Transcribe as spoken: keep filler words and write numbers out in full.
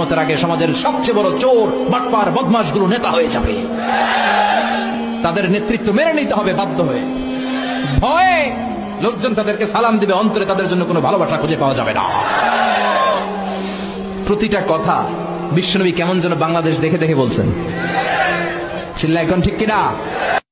কিয়ামতের আগে সমাজের সবচেয়ে বড় চোর, বাটপার, বদমাশগুলো নেতা হয়ে যাবে। তাদের নেতৃত্ব মেনে নিতে হবে বাধ্য হয়ে। ভয়ে লোকজন তাদেরকে সালাম দিবে, অন্তরে তাদের জন্য কোনো ভালোবাসা খুঁজে পাওয়া যাবে না। প্রতিটা কথা বিশ্বনবী কেমন যেন বাংলাদেশ দেখে দেখে বলছেন। চিল্লা এখন ঠিক কিনা?